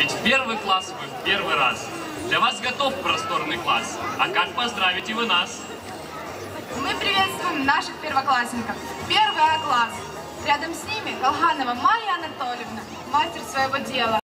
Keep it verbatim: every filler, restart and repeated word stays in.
Ведь в первый класс вы в первый раз. Для вас готов просторный класс. А как поздравите вы нас? Мы приветствуем наших первоклассников. Первый А-класс. Рядом с ними Колганова Майя Анатольевна, мастер своего дела.